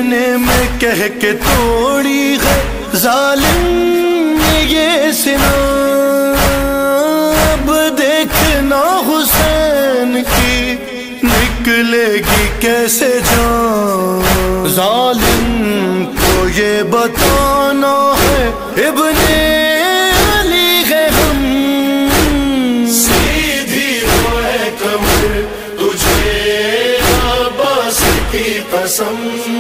सीने में कह के तोड़ी है जालिम ने ये सिना। अब देखना हुसैन की निकलेगी कैसे जान। जालिम को ये बताना है इब्ने अली है हम। सीधी है कमर तुझे अब्बास की कसम।